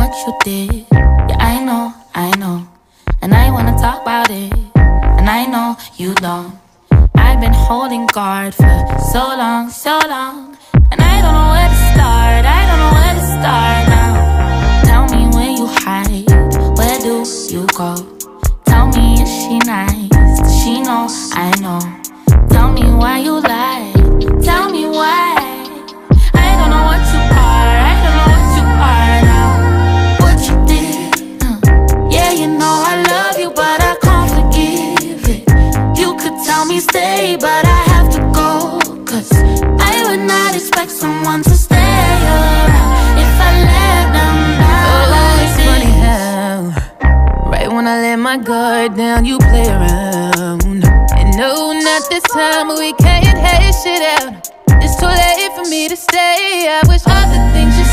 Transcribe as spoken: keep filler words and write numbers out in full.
what you did. Yeah, I know, I know. And I wanna talk about it. And I know you don't. I've been holding guard for so long, so long. And I don't know where to start, I don't know where to start now. Tell me where you hide, where do you go? Tell me, is she nice? Does she know I know? Tell me why you lie, tell me why. I don't know what you are, I don't know what you are now. What you did, uh, yeah, you know I love you, but I can't forgive it. You could tell me stay, but I have to go. Cause I would not expect someone to stay around if I let them down. Oh, it's funny how right when I let my guard down, you play around. And no, not this time, but we can't hash it out. It's too late for me to stay. I wish all the things you